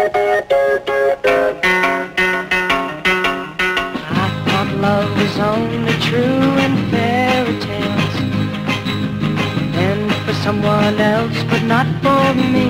I thought love was only true in fairy tales, and for someone else, but not for me.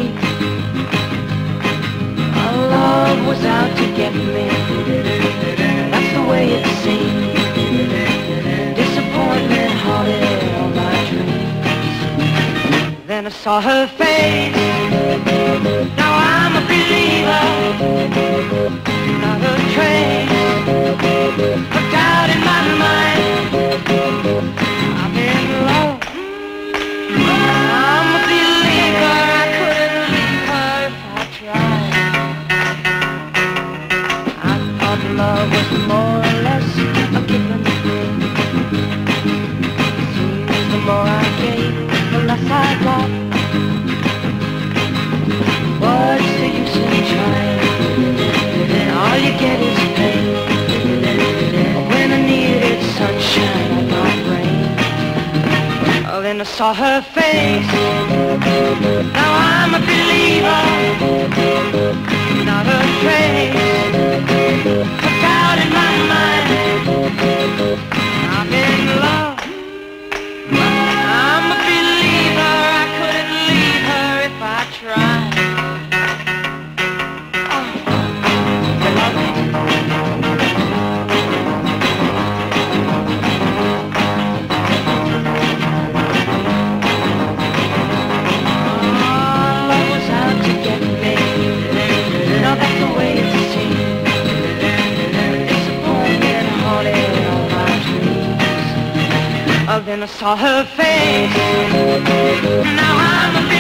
Our love was out to get me, that's the way it seemed. Disappointment haunted all my dreams. Then I saw her face, now I'm a believer. Not a trace of doubt in my mind. I'm in love. I'm a believer. I couldn't leave her if I tried. I thought love was more or less a given thing. Seems the more I gave, the less I got. What's the use in trying? All you get is pain. When I needed sunshine, I got rain. Oh, then I saw her face. Now I'm a believer. Not a trace of doubt in my mind. I'm in love. I'm a believer. I couldn't leave her if I tried. Then I saw her face. Now I'm a